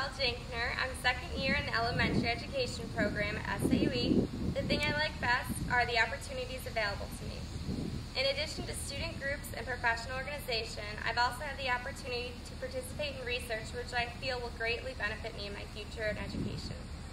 Jenkner. I'm second year in the elementary education program at SIUE. The thing I like best are the opportunities available to me. In addition to student groups and professional organization, I've also had the opportunity to participate in research which I feel will greatly benefit me in my future in education.